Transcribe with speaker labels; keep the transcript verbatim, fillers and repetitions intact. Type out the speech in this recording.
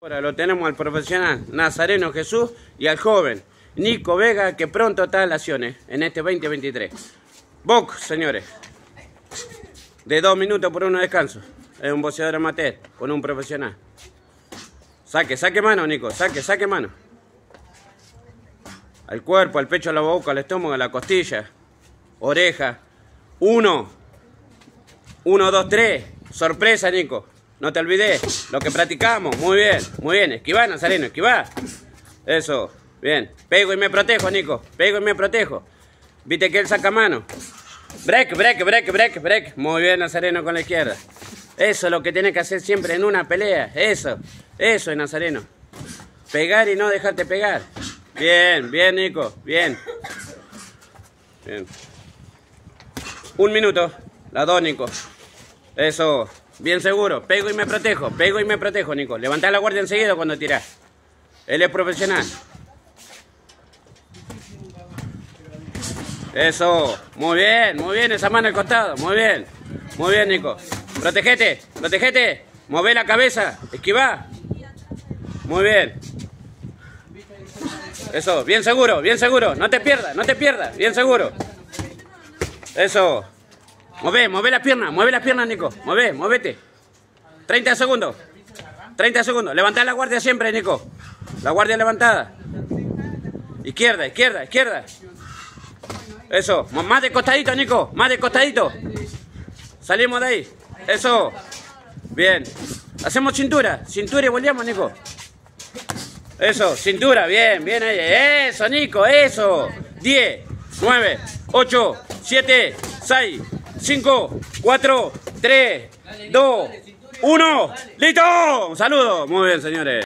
Speaker 1: Ahora lo tenemos al profesional Nazareno Jesús y al joven Nico Vega, que pronto está en Laciones en este veinte veintitrés. Box, señores, de dos minutos por uno de descanso. Es un boxeador amateur con un profesional. Saque, saque mano, Nico, saque, saque mano. Al cuerpo, al pecho, a la boca, al estómago, a la costilla, oreja. Uno, uno, dos, tres. Sorpresa, Nico. No te olvides lo que practicamos. Muy bien, muy bien. Esquivá, Nazareno, esquivá. Eso, bien. Pego y me protejo, Nico. Pego y me protejo. Viste que él saca mano. Break, break, break, break, break. Muy bien, Nazareno, con la izquierda. Eso es lo que tiene que hacer siempre en una pelea. Eso, eso es, Nazareno. Pegar y no dejarte pegar. Bien, bien, Nico. Bien. Bien. Un minuto. Las dos, Nico. Eso. Bien seguro. Pego y me protejo. Pego y me protejo, Nico. Levantá la guardia enseguida cuando tirás. Él es profesional. Eso. Muy bien, muy bien. Esa mano al costado. Muy bien. Muy bien, Nico. Protegete. Protegete. Mové la cabeza. Esquivá. Muy bien. Eso. Bien seguro. Bien seguro. No te pierdas. No te pierdas. Bien seguro. Eso. Mueve, mueve las piernas, mueve las piernas, Nico. Mueve, muévete. treinta segundos. treinta segundos. Levantá la guardia siempre, Nico. La guardia levantada. Izquierda, izquierda, izquierda. Eso. Más de costadito, Nico. Más de costadito. Salimos de ahí. Eso. Bien. Hacemos cintura. Cintura y volvemos, Nico. Eso. Cintura. Bien, bien ahí. Eso, Nico. Eso. diez, nueve, ocho, siete, seis, cinco, cuatro, tres, dos, uno. ¡Listo! Un saludo. Muy bien, señores.